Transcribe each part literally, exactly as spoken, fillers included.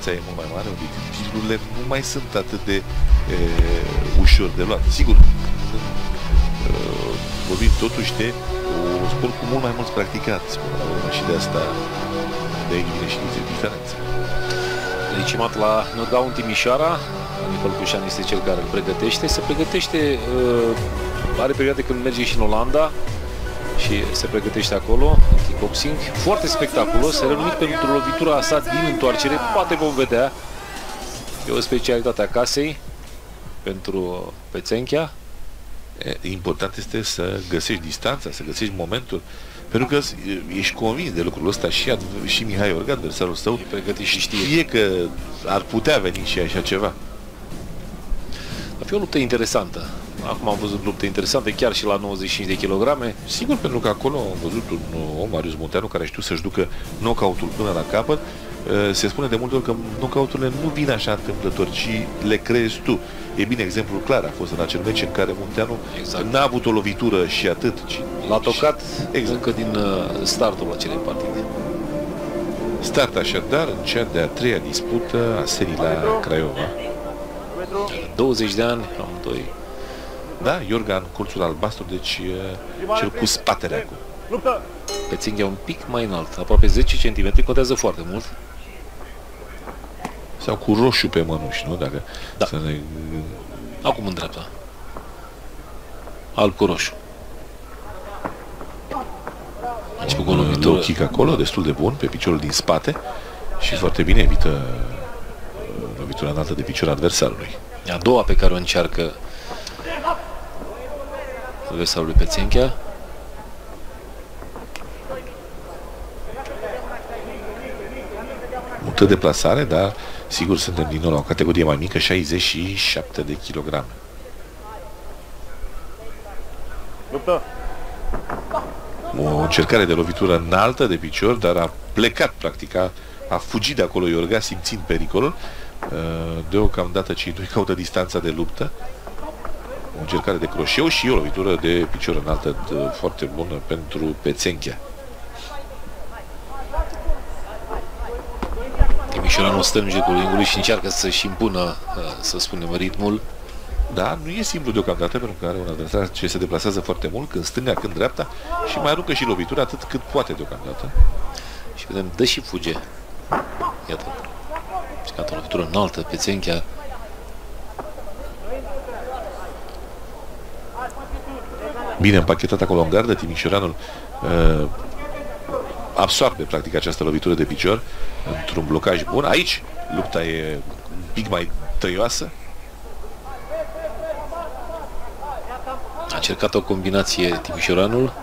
e mult mai mare, titlurile nu mai sunt atât de e, ușor de luat. Sigur, e, vorbim totuși de un sport cu mult mai mulți practicanți, și de asta de aici vine și diferența. Legitimat la Nădau în Timișoara, Nicol Cușan este cel care îl pregătește. Se pregătește, uh, are perioade când merge și în Olanda și se pregătește acolo, în kickboxing. Foarte spectaculos, se renumit pentru lovitura sa din întoarcere, poate vom vedea. E o specialitate a casei pentru Pețenchea. Important este să găsești distanța, să găsești momentul, pentru că ești convins de lucrul ăsta și, și Mihai Iorga, adversarul său, e pregătit și știe. știe că ar putea veni și așa ceva. Va fi o luptă interesantă. Acum am văzut lupte interesante, chiar și la nouăzeci și cinci de kilograme. Sigur, pentru că acolo am văzut un om, Marius Munteanu, care știu să-și ducă knockout-ul până la capăt. Se spune de multe ori că knockout-urile nu vin așa întâmplător, ci le creezi tu. E bine, exemplul clar a fost în acel meci în care Munteanu exact. N-a avut o lovitură și atât. L-a tocat exact. Încă din startul acelei partide. Start așadar în cea de-a treia dispută a serii la Craiova. douăzeci de ani, amândoi. Da, Iorga în colțul albastru, deci cel cu spatele acum. Pețenchea un pic mai înalt, aproape zece centimetri, contează foarte mult. Sau cu roșu pe mănuși, nu? Dacă da. Să ne... Acum în dreapta. Alb cu roșu. Început cu o lovitură. Kick acolo, destul de bun, pe piciorul din spate. Și foarte bine evită lovitura înaltă de picior adversarului. E a doua pe care o încearcă adversarul lui Pețenchea. Multă deplasare, dar sigur suntem din nou la o categorie mai mică, șaizeci și șapte de kilograme. O încercare de lovitură înaltă de picior, dar a plecat practic, a, a fugit de acolo Iorga simțind pericolul. Deocamdată cei doi caută distanța de luptă. O încercare de croșeu și o lovitură de picior înaltă foarte bună pentru Pețenchea. Timișoranul stă în jocul ringului și încearcă să-și impună, să spunem, ritmul. Da, nu e simplu deocamdată, pentru că are un adversar ce se deplasează foarte mult, când stânga, când dreapta, și mai aruncă și lovitura atât cât poate deocamdată. Și vedem, dă și fuge. Iată. Și ca o lovitură înaltă, Pețenchea. Bine împachetat acolo în gardă, Timișoranul uh, absorbe practic această lovitură de picior într-un blocaj bun. Aici lupta e un pic mai tăioasă. A încercat o combinație Timișoranul.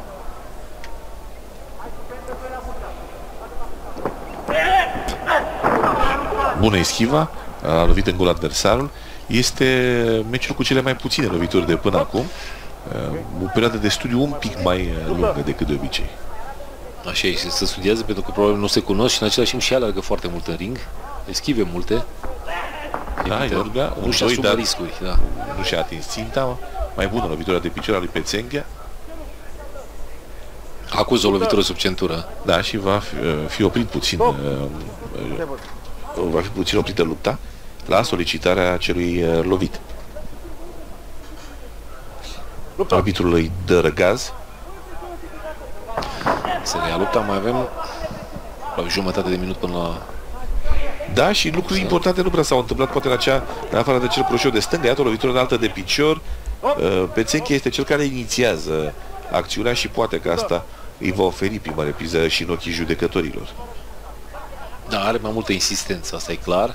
Bună eschiva, a lovit în gol adversarul. Este meciul cu cele mai puține lovituri de până acum. O perioadă de studiu un pic mai lungă decât de obicei. Așa este, se studiază pentru că probabil nu se cunosc și în același timp și alergă foarte mult în ring. Eschive multe. Da, Iorga, nu și asumă riscuri. Da. Nu și-a atins ținta. Mai bună lovitura de picior a lui Pețenchea. Acuză o lovitură sub centură. Da, și va fi, fi oprit puțin. Va fi puțin oprită lupta la solicitarea celui lovit. Arbitrul îi dă răgaz. Se reia lupta, mai avem la jumătate de minut până la... Da, și lucruri importante nu prea s-au întâmplat, poate la cea, în afară de cel croșeu de stânga, iată o lovitură înaltă de picior. Pețenchea este cel care inițiază acțiunea și poate că asta îi va oferi prima repriză și în ochii judecătorilor. Da, are mai multă insistență, asta e clar.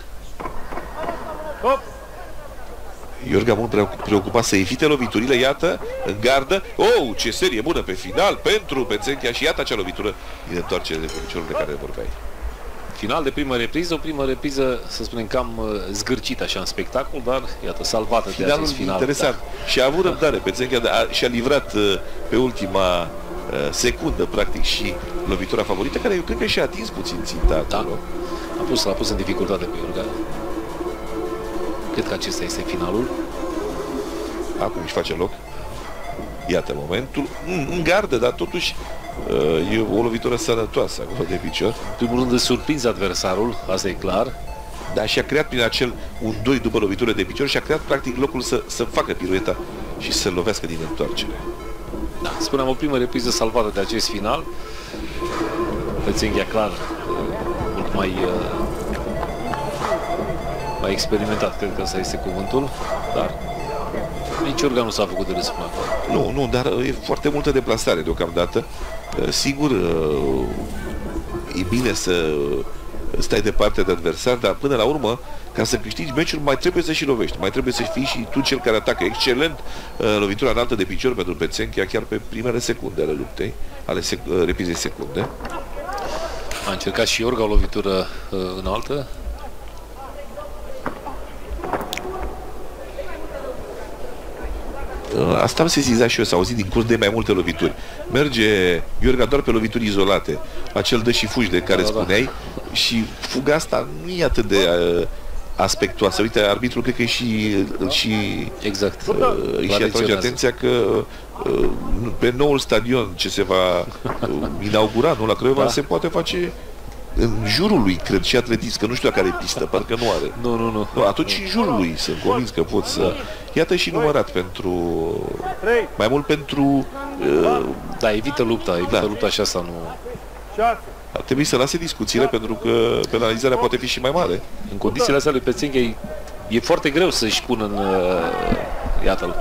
Iorga mult preocupat să evite loviturile, iată, în gardă. Oh, ce serie bună pe final pentru Pețenchea și iată acea lovitură din întoarcere de piciorul de care vorbeai. Final de primă repriză, o primă repriză, să spunem, cam zgârcită așa în spectacol, dar iată, salvată de acest final. Interesant. Da. Și a avut răbdare, Pețenchea și-a livrat pe ultima secundă, practic, și lovitura favorită, care eu cred că și-a atins puțin ținta acolo. Da. A pus, l-a pus în dificultate pe Iorga. Cred că acesta este finalul. Acum își face loc. Iată momentul. În gardă, dar totuși e o lovitură sănătoasă acolo de picior. În primul rând îl surprins adversarul, asta e clar. Da, și a creat prin acel un doi după lovitură de picior și a creat practic locul să, să facă pirueta și să lovească din întoarcere. Da, spuneam, o primă repriză salvată de acest final. Pețenghia, clar, mult mai, mai experimentat, cred că ăsta este cuvântul, dar nici Iorga nu s-a făcut de râs până acum. Nu, nu, dar e foarte multă deplasare deocamdată. Sigur, e bine să stai departe de adversar, dar până la urmă, ca să câștigi meciul, mai trebuie să și lovești. Mai trebuie să fii și tu cel care atacă. Excelent lovitura înaltă de picior pentru Pețenghia, chiar pe primele secunde ale luptei, ale sec reprizei secunde. A încercat și Iorga o lovitură înaltă. Asta am sesizat și eu, s-a auzit din curs de mai multe lovituri. Merge Iorga doar pe lovituri izolate, acel dă și fugi de care da, spuneai, da. Și fuga asta nu e atât de uh, aspectuoasă. Uite, arbitrul cred că e și, și, exact. uh, și atrage atenția că uh, pe noul stadion ce se va uh, inaugura, nu la Craiova, da. Se poate face în jurul lui, cred, și atletism, că nu știu care e pistă, parcă nu are. Nu, nu, nu. nu atunci în jurul lui sunt convins că pot să... Iată și numărat pentru... Mai mult pentru... Uh, da, evită lupta, evită da. lupta și asta nu... Ar trebui să lase discuțiile, pentru că penalizarea poate fi și mai mare. În condițiile astea lui Pețenghia e, e foarte greu să-și pună în... Uh, iată-l.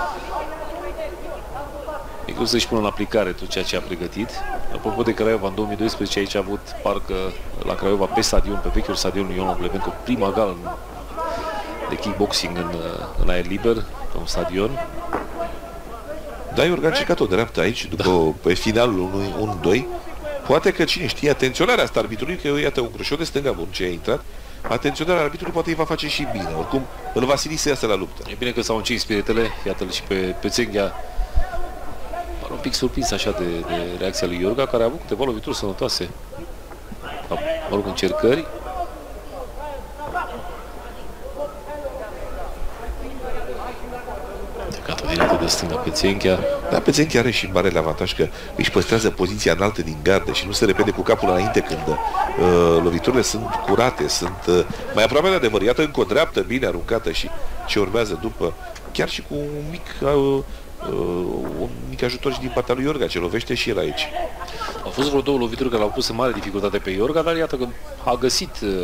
E greu să-și pună în aplicare tot ceea ce a pregătit. Apropo de Craiova, în două mii doisprezece aici a avut parcă la Craiova pe stadion, pe vechiul stadion lui Ion Oglevenco, prima gală de kickboxing în, în aer liber, pe un stadion. Da, Iorga a încercat o dreaptă aici, după da. Pe finalul unu doi. Poate că, cine știe, atenționarea asta arbitrului, că iată un crășot de stânga bun ce a intrat, atenționarea arbitrului poate îi va face și bine. Oricum, îl va sili să iasă la luptă. E bine că s-au încins spiritele, iată-l și pe Pețenghia. Un pic surprins așa de, de reacția lui Iorga, care a avut câteva lovituri sănătoase. Mă rog, încercări. Decată directă de stânga Pețenghia. Da, Pețenghia are și marele avantaj că își păstrează poziția înaltă din gardă și nu se repede cu capul înainte când uh, loviturile sunt curate, sunt uh, mai aproape de adevăr. Iată încă o dreaptă bine aruncată și ce urmează după, chiar și cu un mic... Uh, Uh, un mic ajutor și din partea lui Iorga, ce lovește și el aici. Au fost vreo două lovituri care l-au pus în mare dificultate pe Iorga, dar iată că a găsit uh,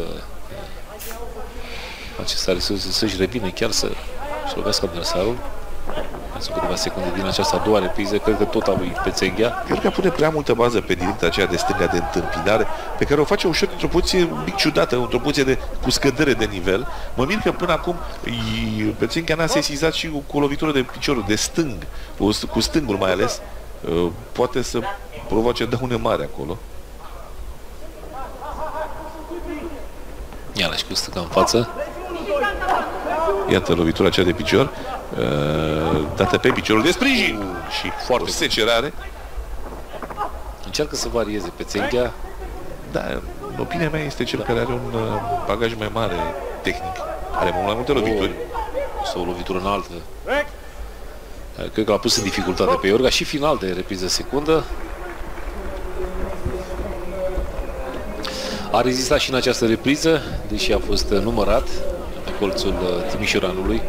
acesta să-și revină chiar să-și lovească adversarul. Sunt câteva secunde din această a doua repriză, cred că tot a lui Pețenghia. Iorga pune prea multă bază pe direcția aceea de stânga de întâmpinare, pe care o face ușor într-o poziție un pic ciudată, într-o poziție de, cu scădere de nivel. Mă mir că până acum Pețenghia n-a sesizat și cu o lovitură de piciorul de stâng, cu stângul mai ales, poate să provoace dăune mari acolo. Iarăși cu stânga în față. Iată lovitura aceea de picior, uh, dată pe piciorul de sprijin uh, și foarte o secerare. Încearcă să varieze Pețenghia. Da, în opinia mea este cel care are un uh, bagaj mai mare tehnic. Are mai multe lovituri. Sau o lovitură înaltă. Cred că l-a pus în dificultate pe Iorga și final de repriză secundă. A rezistat și în această repriză, deși a fost numărat pe colțul timișoranului.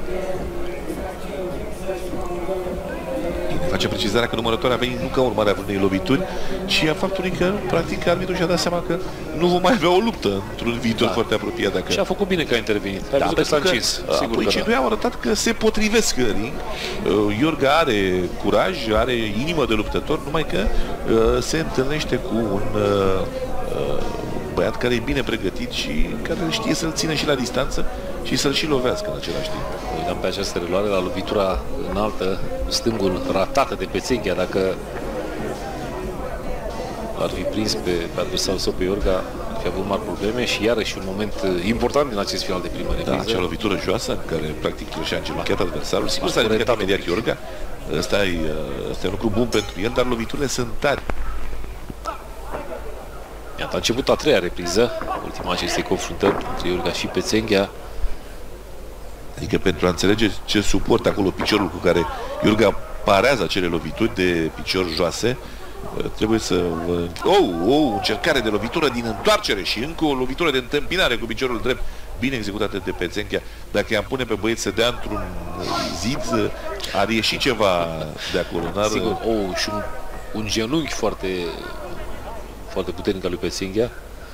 Face precizarea că numărătoarea a venit nu ca urmare a unei lovituri, ci a faptului că, practic, arbitrul și-a dat seama că nu vom mai avea o luptă într-un viitor da. foarte apropiat. Dacă... Și a făcut bine că a intervenit. A da, văzut că s-a încins. Sigur apoi că cei da. doi au arătat că se potrivesc în ring. Iorga are curaj, are inimă de luptător, numai că uh, se întâlnește cu un uh, uh, băiat care e bine pregătit și care știe să-l țină și la distanță și să-l și lovească în același timp. Uitam pe această reluare la lovitura înaltă, stângul ratată de Pețenghia. Dacă ar fi prins pe, pe adversarul său, pe Iorga, ar fi avut mari probleme și iarăși un moment important din acest final de primă repriză. Da, acea lovitură joasă în care practic și-a îngenunchiat adversarul. Sigur s-a ridicat imediat Iorga. Ăsta e, ăsta e un lucru bun pentru el, dar loviturile sunt tari. Iată, a început a treia repriză, ultima acestei confruntări între Iorga și Pețenghia. Adică pentru a înțelege ce suportă acolo piciorul cu care Iorga parează acele lovituri de picior joase, trebuie să... Oh, oh, încercare de lovitură din întoarcere și încă o lovitură de întâmpinare cu piciorul drept bine executate de Pețenchea. Dacă i-am pune pe băieți să dea într-un zid, ar ieși ceva de acolo. Sigur, oh, și un, un genunchi foarte, foarte puternic al lui Pețenchea.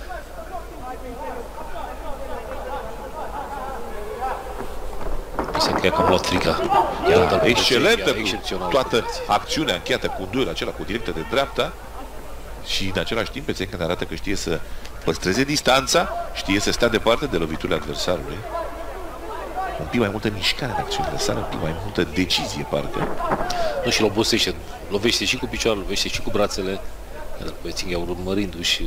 Se cred că am luat frica. Da, excelentă cu toată acțiunea încheiată cu un duel acela cu directă de dreapta și în același timp Pețenchea ne arată că știe să păstreze distanța, știe să stea departe de loviturile adversarului. Un pic mai multă mișcare în acțiunile sale, un pic mai multă decizie, parcă. Nu, și-l obosește. Lovește și cu picioarele, lovește și cu brațele. Pețenchea urmărindu-și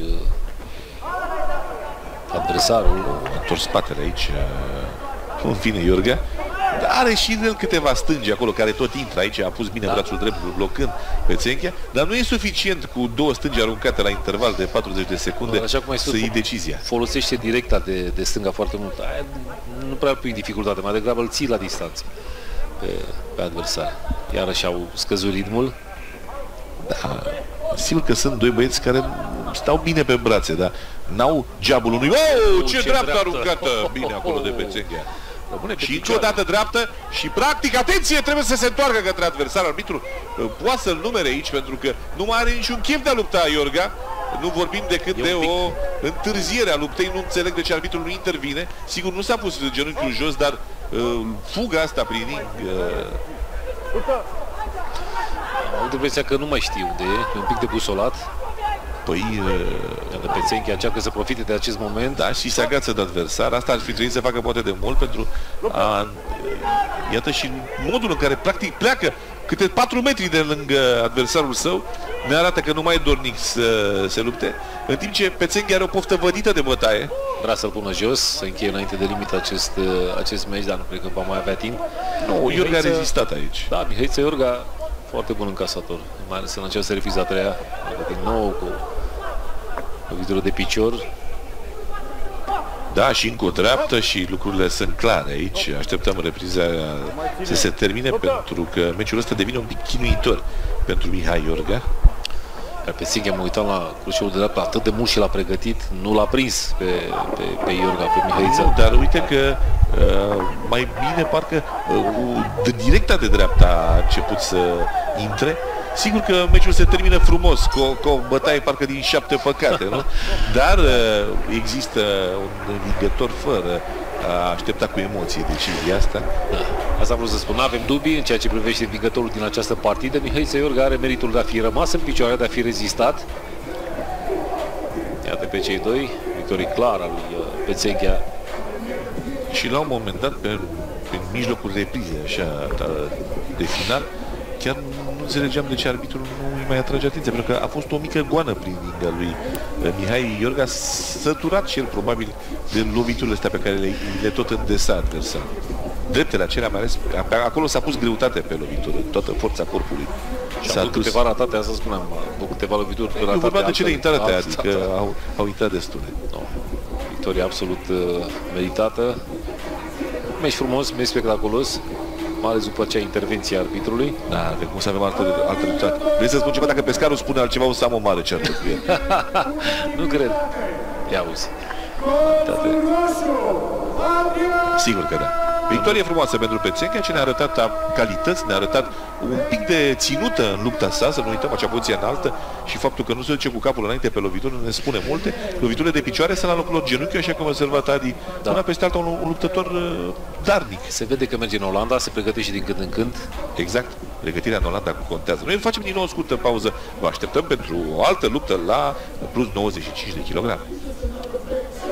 adversarul. A întors spatele aici. În fine, Iorga. Are și el câteva stângi acolo, care tot intră aici, a pus bine da. brațul drept blocând Pețenchea, dar nu e suficient cu două stângi aruncate la interval de patruzeci de secunde așa cum ai să iei decizia. Folosește directa de, de stânga foarte mult. Aia nu prea pui dificultate, mai degrabă îl ții la distanță pe, pe adversar. Iarăși au scăzut ritmul. Da. Sigur că sunt doi băieți care stau bine pe brațe, dar n-au geabul unui. Oh, ce, ce dreaptă aruncată! Bine acolo de Pețenchea. Și încă o dată dreaptă și practic, atenție, trebuie să se întoarcă către adversar. Arbitru poate să-l numere aici pentru că nu mai are niciun chef de a lupta Iorga. Nu vorbim decât de o întârziere a luptei. Nu înțeleg de ce arbitrul nu intervine. Sigur, nu s-a pus genunchiul jos, dar uh, fuga asta prin ring uh... am impresia că nu mai știu unde e, e un pic debusolat. Păi, uh, Pețenchea încearcă să profite de acest moment. Da, și se agață de adversar. Asta ar fi trebuit să facă poate de mult pentru a... Iată și modul în care practic pleacă câte patru metri de lângă adversarul său ne arată că nu mai e dornic să se lupte, în timp ce Pețenchea are o poftă vădită de bătaie. Vrea să-l pună jos, să încheie înainte de limită acest, acest meci, dar nu cred că va mai avea timp. Nu, Iorga a rezistat aici. Da, Mihăiță Iorga, foarte bun încasator, mai ales în această refiză a treia, din nou cu lovitură de picior. Da, și încă o dreaptă și lucrurile sunt clare aici. Așteptăm repriza să se termine pentru că meciul ăsta devine un pic chinuitor pentru Mihai Iorga. Pe Pețenchea mă uitam la cruceul de dreapta atât de mult și l-a pregătit, nu l-a prins pe, pe, pe Iorga, pe Mihăiță. Dar uite că uh, mai bine parcă uh, cu de directa de dreapta a început să intre. Sigur că meciul se termină frumos, cu o, cu o bătaie parcă din șapte păcate, nu? Dar uh, există un învingător fără a aștepta cu emoție decizia asta. Da. Asta vreau să spun, nu avem dubii în ceea ce privește învingătorul din această partidă. Mihăiță Iorga are meritul de a fi rămas în picioare, de a fi rezistat. Iată pe cei doi, victorii clar al lui Pețenchea. Și la un moment dat, pe, pe mijlocul reprizei așa, de final, chiar nu înțelegeam de ce arbitrul nu îi mai atrage atenția, pentru că a fost o mică goană prin ringa lui Mihai Iorga, săturat și el probabil de loviturile astea pe care le, le tot îndesa adversar. Dreptele acelea, mai ales, acolo s-a pus greutate pe lovitură, toată forța corpului. Și a avut câteva ratate, asta spuneam, cu câteva lovituri ratate. Eu vorbeam de cele intrate, adică au, au intrat destule. No. Victoria absolut uh, meritată. Meci frumos, meci spectaculos. Mai ales după acea intervenție a arbitrului. Da, de cum să avem altă, altă rezultat. Vrei să spun ceva? Dacă pescarul spune altceva, o să am o mare ceartă cu el. Nu cred. Ia uzi. Sigur că da. Victorie frumoasă pentru Pețenchea, ce ne-a arătat calități, ne-a arătat un pic de ținută în lupta sa, să nu uităm acea poziție înaltă și faptul că nu se duce cu capul înainte pe lovitură ne spune multe. Loviturile de picioare sunt la locul lor, genunchi, așa cum a observat Adi, da. Una peste alta un, un luptător uh, darnic. Se vede că merge în Olanda, se pregătește din când în când. Exact, pregătirea în Olanda cu contează. Noi facem din nou o scurtă pauză, vă așteptăm pentru o altă luptă la plus nouăzeci și cinci de kilograme.